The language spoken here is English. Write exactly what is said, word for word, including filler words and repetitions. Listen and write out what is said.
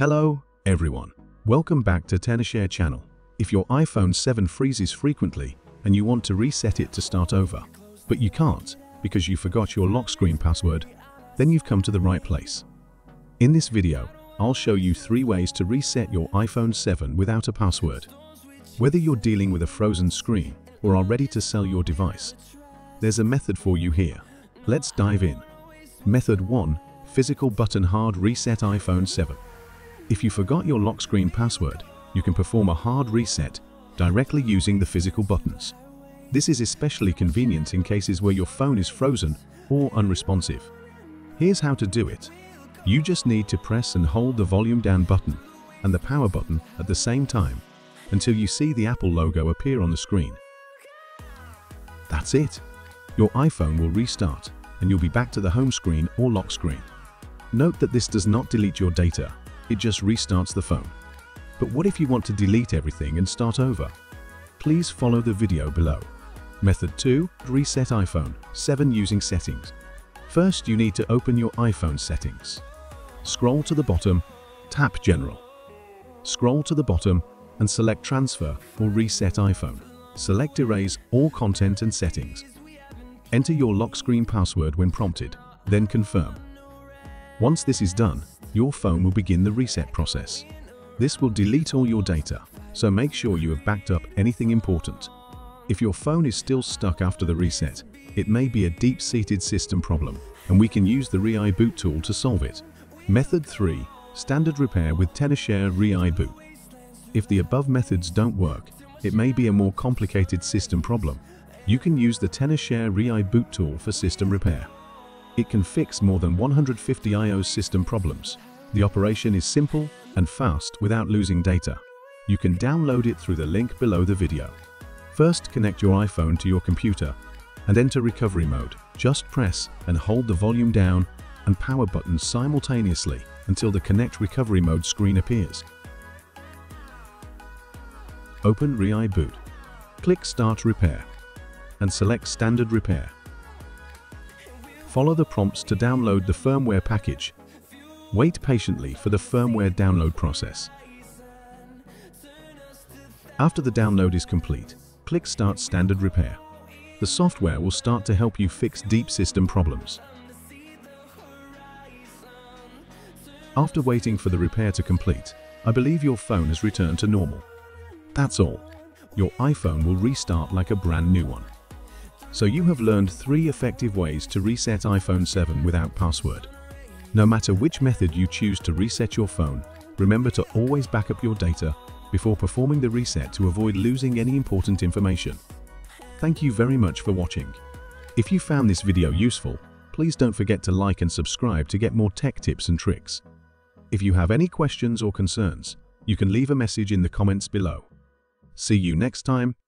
Hello, everyone. Welcome back to Tenorshare channel. If your iPhone seven freezes frequently and you want to reset it to start over, but you can't because you forgot your lock screen password, then you've come to the right place. In this video, I'll show you three ways to reset your iPhone seven without a password. Whether you're dealing with a frozen screen or are ready to sell your device, there's a method for you here. Let's dive in. Method one. Physical button hard reset iPhone seven. If you forgot your lock screen password, you can perform a hard reset directly using the physical buttons. This is especially convenient in cases where your phone is frozen or unresponsive. Here's how to do it. You just need to press and hold the volume down button and the power button at the same time until you see the Apple logo appear on the screen. That's it. Your iPhone will restart and you'll be back to the home screen or lock screen. Note that this does not delete your data, it just restarts the phone. But what if you want to delete everything and start over? Please follow the video below. Method two. Reset iPhone seven using settings. First, you need to open your iPhone settings. Scroll to the bottom, tap General. Scroll to the bottom and select Transfer or Reset iPhone. Select Erase all content and settings. Enter your lock screen password when prompted, then confirm. Once this is done, your phone will begin the reset process. This will delete all your data, so make sure you have backed up anything important. If your phone is still stuck after the reset, it may be a deep-seated system problem, and we can use the ReiBoot tool to solve it. Method three. Standard repair with Tenorshare ReiBoot. If the above methods don't work, it may be a more complicated system problem. You can use the Tenorshare ReiBoot tool for system repair. It can fix more than one hundred fifty iOS system problems. The operation is simple and fast without losing data. You can download it through the link below the video. First, connect your iPhone to your computer and enter recovery mode. Just press and hold the volume down and power buttons simultaneously until the Connect Recovery Mode screen appears. Open ReiBoot. Click Start Repair and select Standard Repair. Follow the prompts to download the firmware package. Wait patiently for the firmware download process. After the download is complete, click Start Standard Repair. The software will start to help you fix deep system problems. After waiting for the repair to complete, I believe your phone has returned to normal. That's all. Your iPhone will restart like a brand new one. So you have learned three effective ways to reset iPhone seven without password. No matter which method you choose to reset your phone, remember to always back up your data before performing the reset to avoid losing any important information. Thank you very much for watching. If you found this video useful, please don't forget to like and subscribe to get more tech tips and tricks. If you have any questions or concerns, you can leave a message in the comments below. See you next time.